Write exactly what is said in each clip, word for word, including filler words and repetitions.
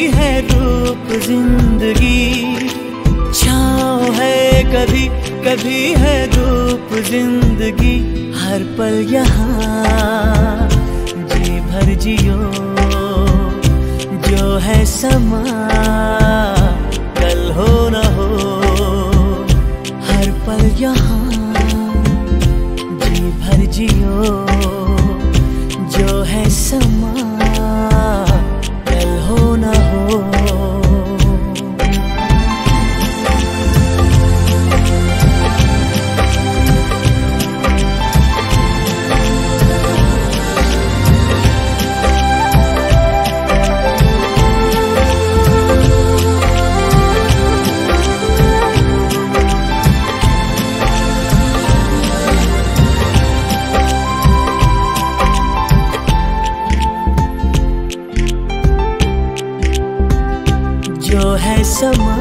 है रूप जिंदगी, छाँव है कभी कभी है धूप जिंदगी। हर पल यहाँ जी भर जियो, जो है समा कल हो न हो। हर पल यहाँ जी भर जियो, जो है समा कल हो न हो। जो है समा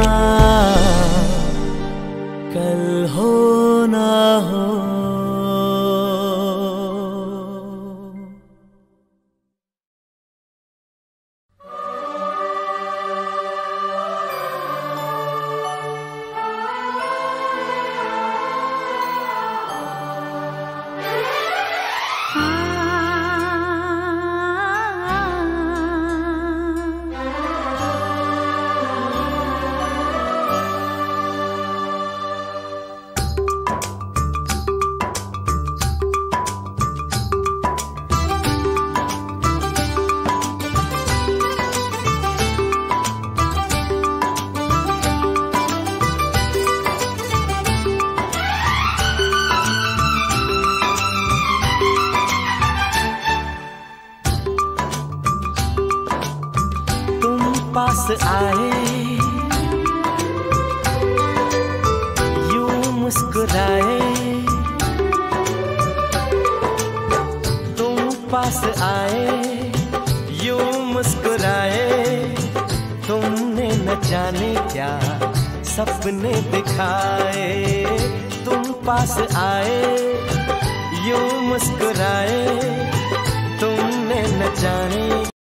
कल हो ना हो। पास आए यूं मुस्कुराए, तुम पास आए यूं मुस्कुराए। तुमने न जाने क्या सपने दिखाए, तुम पास आए यूं मुस्कुराए। तुमने न जाने